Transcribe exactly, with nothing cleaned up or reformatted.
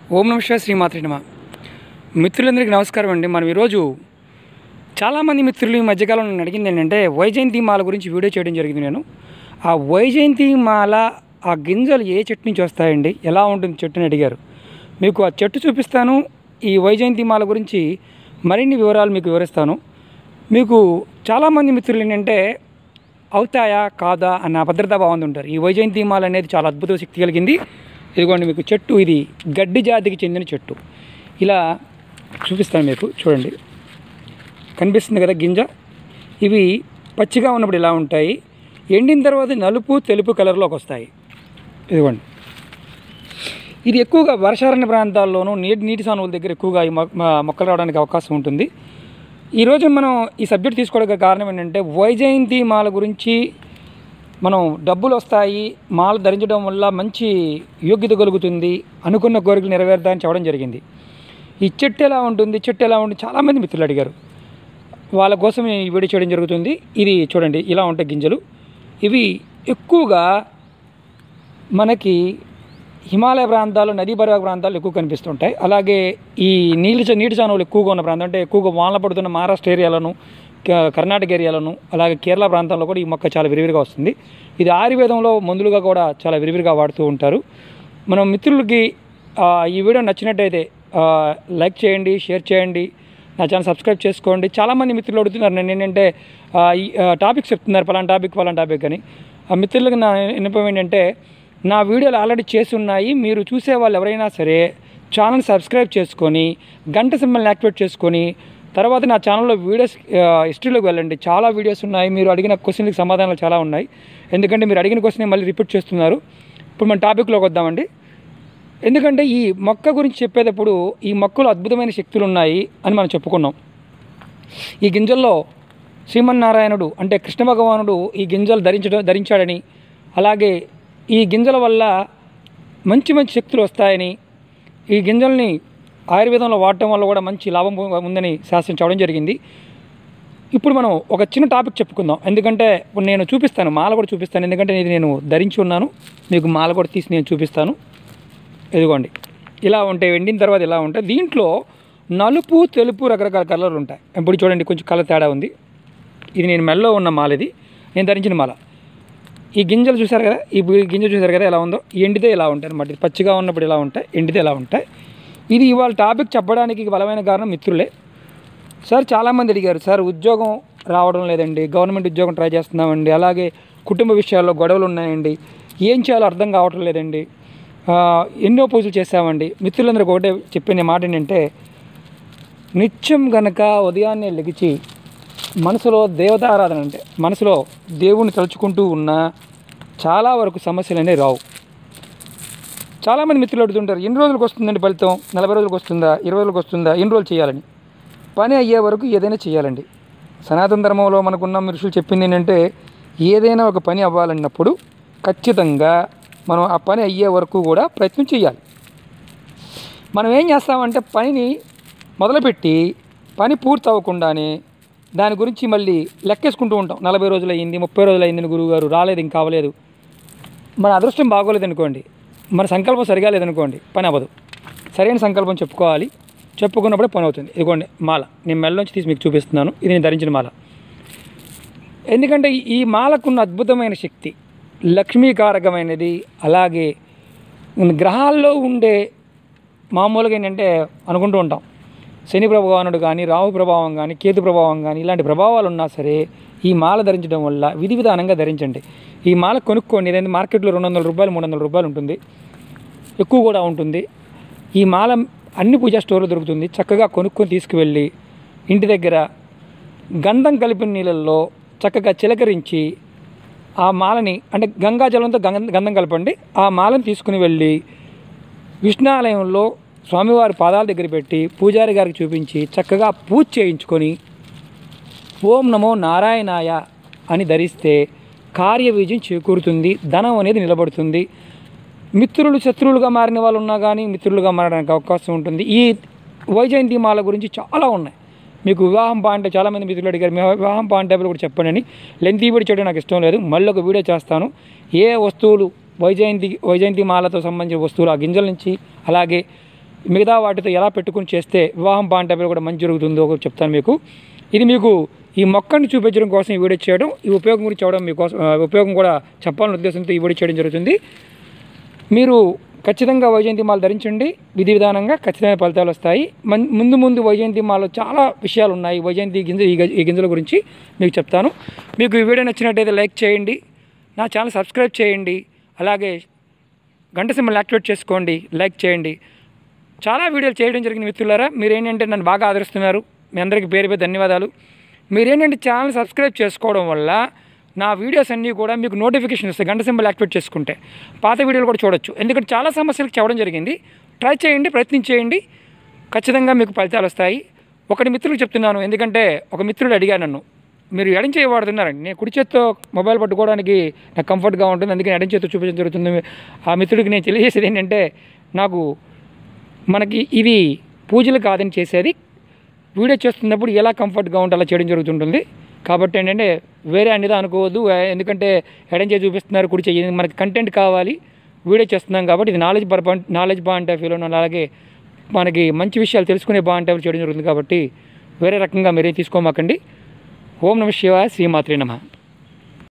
ఓం నమః శివాయ శ్రీమాత్రే నమః. మిత్రులందరికీ నమస్కారం అండి. మనం ఈరోజు చాలామంది మిత్రులు ఈ మధ్యకాలంలో నన్ను అడిగింది ఏంటంటే వైజయంతి మాల గురించి వీడియో చేయడం జరిగింది. నేను ఆ వైజయంతి మాల ఆ గింజలు ఏ చెట్టు నుంచి వస్తాయండి, ఎలా ఉంటుంది చెట్టు అని అడిగారు. మీకు ఆ చెట్టు చూపిస్తాను. ఈ వైజయంతి మాల గురించి మరిన్ని వివరాలు మీకు వివరిస్తాను. మీకు చాలామంది మిత్రులు ఏంటంటే అవుతాయా కాదా అన్న అభద్రతా భావంతో ఉంటారు. ఈ వైజయంతి మాల అనేది చాలా అద్భుత శక్తి కలిగింది. ఇదిగోండి మీకు చెట్టు, ఇది గడ్డి జాతికి చెందిన చెట్టు. ఇలా చూపిస్తాను మీకు, చూడండి కనిపిస్తుంది కదా గింజ. ఇవి పచ్చిగా ఉన్నప్పుడు ఇలా ఉంటాయి, ఎండిన తర్వాత నలుపు తెలుపు కలర్లోకి వస్తాయి. ఇదిగోండి, ఇది ఎక్కువగా వర్షారణ్య ప్రాంతాల్లోనూ నీటి నీటి సానువుల దగ్గర ఎక్కువగా ఈ మొక్కలు రావడానికి అవకాశం ఉంటుంది. ఈరోజు మనం ఈ సబ్జెక్ట్ తీసుకోవడానికి కారణం ఏంటంటే వైజయంతి మాల గురించి. మనం డబ్బులు వస్తాయి, మాల ధరించడం వల్ల మంచి యోగ్యత కలుగుతుంది, అనుకున్న కోరికలు నెరవేరుతాయని చెప్పడం జరిగింది. ఈ చెట్టు ఎలా ఉంటుంది, చెట్టు ఎలా ఉంటుంది చాలామంది మిత్రులు అడిగారు. వాళ్ళ కోసం ఈ వీడియో చేయడం జరుగుతుంది. ఇది చూడండి, ఇలా ఉంటాయి గింజలు. ఇవి ఎక్కువగా మనకి హిమాలయ ప్రాంతాలు, నదీ పరివాహక ప్రాంతాలు ఎక్కువ కనిపిస్తుంటాయి. అలాగే ఈ నీటి నీటి చానువులు ఎక్కువగా ఉన్న ప్రాంతం, అంటే ఎక్కువగా వానలు పడుతున్న మహారాష్ట్ర ఏరియాలను, కర్ణాటక ఏరియాలను, అలాగే కేరళ ప్రాంతాల్లో కూడా ఈ మొక్క చాలా విరివిరిగా వస్తుంది. ఇది ఆయుర్వేదంలో మందులుగా కూడా చాలా విరివిరిగా వాడుతూ ఉంటారు. మనం మిత్రులకి ఈ వీడియో నచ్చినట్టయితే లైక్ చేయండి, షేర్ చేయండి, నా ఛానల్ సబ్స్క్రైబ్ చేసుకోండి. చాలామంది మిత్రులు అడుగుతున్నారు, నేను ఏంటంటే ఈ టాపిక్స్ చెప్తున్నారు, పలానా టాపిక్ పలానా టాపిక్ అని. ఆ మిత్రులకు నా విన్నపం ఏంటంటే, నా వీడియోలు ఆల్రెడీ చేసి ఉన్నాయి, మీరు చూసే వాళ్ళు ఎవరైనా సరే ఛానల్ సబ్స్క్రైబ్ చేసుకొని గంట సింబల్ని యాక్టివేట్ చేసుకొని తర్వాత నా ఛానల్లో వీడియోస్ హిస్టరీలోకి వెళ్ళండి. చాలా వీడియోస్ ఉన్నాయి, మీరు అడిగిన క్వశ్చన్కి సమాధానాలు చాలా ఉన్నాయి. ఎందుకంటే మీరు అడిగిన క్వశ్చన్ మళ్ళీ రిపీట్ చేస్తున్నారు. ఇప్పుడు మన టాపిక్లోకి వద్దామండి. ఎందుకంటే ఈ మొక్క గురించి చెప్పేటప్పుడు ఈ మొక్కలో అద్భుతమైన శక్తులు ఉన్నాయి అని మనం చెప్పుకున్నాం. ఈ గింజల్లో శ్రీమన్నారాయణుడు అంటే కృష్ణ భగవానుడు ఈ గింజలు ధరించడం ధరించాడని, అలాగే ఈ గింజల వల్ల మంచి మంచి శక్తులు వస్తాయని, ఈ గింజల్ని ఆయుర్వేదంలో వాడటం వల్ల కూడా మంచి లాభం ఉందని శాస్త్రం చెప్పడం జరిగింది. ఇప్పుడు మనం ఒక చిన్న టాపిక్ చెప్పుకుందాం. ఎందుకంటే ఇప్పుడు నేను చూపిస్తాను, మాల కూడా చూపిస్తాను. ఎందుకంటే ఇది నేను ధరించి ఉన్నాను, మీకు మాల కూడా తీసి నేను చూపిస్తాను. ఇదిగోండి, ఇలా ఉంటాయి, వెండిన తర్వాత ఇలా ఉంటాయి. దీంట్లో నలుపు తెలుపు రకరకాల కలర్లు ఉంటాయి. ఇప్పుడు చూడండి, కొంచెం కలర్ తేడా ఉంది. ఇది నేను మెల్లో ఉన్న మాల, ఇది నేను ధరించిన మాల. ఈ గింజలు చూసారు కదా, ఈ గింజ చూసారు కదా ఎలా ఉందో. ఎండితే ఇలా ఉంటాయి అన్నమాట. పచ్చిగా ఉన్నప్పుడు ఇలా ఉంటాయి, ఎండితే ఇలా ఉంటాయి. ఇది ఇవాళ టాపిక్ చెప్పడానికి బలమైన కారణం మిత్రులే. సార్ చాలామంది అడిగారు, సార్ ఉద్యోగం రావడం లేదండి, గవర్నమెంట్ ఉద్యోగం ట్రై చేస్తున్నామండి, అలాగే కుటుంబ విషయాల్లో గొడవలు ఉన్నాయండి, ఏం చేయాలో అర్థం కావటం లేదండి, ఎన్నో పూజలు చేసామండి. మిత్రులందరికీ ఒకటే చెప్పిన మాట ఏంటంటే, నిత్యం గనక ఉదయాన్నే లెగిచి మనసులో దేవతారాధన, అంటే మనసులో దేవుణ్ణి తలుచుకుంటూ ఉన్నా చాలా వరకు సమస్యలు అనేవి రావు. చాలామంది మిత్రులు అడుగుతుంటారు, ఎన్ని రోజులకు వస్తుందండి ఫలితం, నలభై రోజులకు వస్తుందా, ఇరవై రోజులకు వస్తుందా, ఎన్ని రోజులు చేయాలని. పని అయ్యే వరకు ఏదైనా చేయాలండి. సనాతన ధర్మంలో మనకున్న ఋషులు చెప్పింది ఏంటంటే, ఏదైనా ఒక పని అవ్వాలన్నప్పుడు ఖచ్చితంగా మనం ఆ పని అయ్యే వరకు కూడా ప్రయత్నం చేయాలి. మనం ఏం చేస్తామంటే పనిని మొదలుపెట్టి పని పూర్తి అవ్వకుండానే దాని గురించి మళ్ళీ లెక్కేసుకుంటూ ఉంటాం. నలభై రోజులు అయ్యింది, ముప్పై రోజులు అయ్యింది, గురువుగారు రాలేదు, ఇంకా అవ్వలేదు. మన అదృష్టం బాగోలేదు అనుకోండి, మన సంకల్పం సరిగా లేదనుకోండి, పని అవ్వదు. సరైన సంకల్పం చెప్పుకోవాలి, చెప్పుకున్నప్పుడే పని అవుతుంది. ఇదిగోండి మాల, నేను మెల్ల నుంచి తీసి మీకు చూపిస్తున్నాను. ఇది నేను ధరించిన మాల. ఎందుకంటే ఈ మాలకున్న అద్భుతమైన శక్తి లక్ష్మీకారకమైనది. అలాగే గ్రహాల్లో ఉండే మామూలుగా ఏంటంటే అనుకుంటూ ఉంటాం, శని ప్రభావానుడు కానీ, రాహు ప్రభావం కానీ, కేతు ప్రభావం కానీ, ఇలాంటి ప్రభావాలు ఉన్నా సరే ఈ మాల ధరించడం వల్ల విధి విధానంగా ధరించండి. ఈ మాల కొనుక్కోండి. ఇదేంటి మార్కెట్లో రెండు వందల రూపాయలు మూడు వందల రూపాయలు ఉంటుంది, ఎక్కువ కూడా ఉంటుంది. ఈ మాల అన్ని పూజా స్టోర్లో దొరుకుతుంది. చక్కగా కొనుక్కొని తీసుకువెళ్ళి ఇంటి దగ్గర గంధం కలిపిన నీళ్ళల్లో చక్కగా చిలకరించి ఆ మాలని, అంటే గంగాజలంతో గంధం గంధం కలపండి. ఆ మాలను తీసుకుని వెళ్ళి విష్ణాలయంలో స్వామివారి పాదాల దగ్గర పెట్టి పూజారి గారికి చూపించి చక్కగా పూజ చేయించుకొని ఓం నమో నారాయణాయ అని ధరిస్తే కార్య విజయం చేకూరుతుంది, ధనం అనేది నిలబడుతుంది. మిత్రులు శత్రువులుగా మారిన వాళ్ళు ఉన్నా కానీ మిత్రులుగా మారడానికి అవకాశం ఉంటుంది. ఈ వైజయంతి మాల గురించి చాలా ఉన్నాయి. మీకు వివాహం పాయింట్ చాలామంది మిత్రులు అడిగారు, మీ వివాహం పాయింట్ టైపులు కూడా చెప్పండి అని. లెంతీ వీడియో చేయడం నాకు ఇష్టం లేదు, మళ్ళీ ఒక వీడియో చేస్తాను. ఏ వస్తువులు వైజయంతి వైజయంతి మాలతో సంబంధించిన వస్తువులు, ఆ గింజల నుంచి, అలాగే మిగతా వాటితో ఎలా పెట్టుకుని చేస్తే వివాహం బాగుంటే కూడా మంచి జరుగుతుందో చెప్తాను మీకు. ఇది మీకు ఈ మొక్కను చూపించడం కోసం ఈ వీడియో చేయడం, ఈ ఉపయోగం గురించి చెప్పడం మీకోసం, ఉపయోగం కూడా చెప్పాలనే ఉద్దేశంతో ఈ వీడియో చేయడం జరుగుతుంది. మీరు ఖచ్చితంగా వైజయంతి మాల ధరించండి, విధి విధానంగా ఖచ్చితమైన ఫలితాలు వస్తాయి. ముందు ముందు వైజయంతి మాలలో చాలా విషయాలు ఉన్నాయి. వైజయంతి గింజ ఈ గింజల గురించి మీకు చెప్తాను. మీకు ఈ వీడియో నచ్చినట్టయితే లైక్ చేయండి, నా ఛానల్ సబ్స్క్రైబ్ చేయండి, అలాగే గంట సింబల్ యాక్టివేట్ చేసుకోండి, లైక్ చేయండి. చాలా వీడియోలు చేయడం జరిగింది మిత్రులారా. మీరేంటంటే నన్ను బాగా ఆదరిస్తున్నారు, మీ అందరికీ పేరు పేరు ధన్యవాదాలు. మీరేంటంటే ఛానల్ సబ్స్క్రైబ్ చేసుకోవడం వల్ల నా వీడియోస్ అన్నీ కూడా మీకు నోటిఫికేషన్ వస్తాయి. గంట సింబల్ యాక్టివేట్ చేసుకుంటే పాత వీడియోలు కూడా చూడొచ్చు. ఎందుకంటే చాలా సమస్యలకు చెప్పడం జరిగింది. ట్రై చేయండి, ప్రయత్నం చేయండి, ఖచ్చితంగా మీకు ఫలితాలు వస్తాయి. ఒకటి మిత్రులకు చెప్తున్నాను, ఎందుకంటే ఒక మిత్రుడు అడిగారు నన్ను, మీరు ఎడం చేయి వాడుతున్నారండి. నేను కుడి చేత్తో మొబైల్ పట్టుకోవడానికి నాకు కంఫర్ట్గా ఉంటుంది, అందుకని ఎడం చేత్తో చూపించడం జరుగుతుంది. ఆ మిత్రుడికి నేను తెలియజేసేది ఏంటంటే, నాకు మనకి ఇది పూజలు కాదని చేసేది, వీడియో చేస్తున్నప్పుడు ఎలా కంఫర్ట్గా ఉంటే అలా చేయడం జరుగుతుంటుంది. కాబట్టి ఏంటంటే వేరే అనేది అనుకోవద్దు. ఎందుకంటే ఎడం చేయి చూపిస్తున్నారు, కుడి చేయి, మనకి కంటెంట్ కావాలి, వీడియో చేస్తున్నాం కాబట్టి ఇది నాలెడ్జ్ పర్పన్ నాలెడ్జ్ బాగుంటే ఫీల్ ఉన్నాను, అలాగే మనకి మంచి విషయాలు తెలుసుకునే బాగుంటే చేయడం జరుగుతుంది. కాబట్టి వేరే రకంగా మీరేం తీసుకోమాకండి. ఓం నమః శివాయ, శ్రీమాత్రే నమః.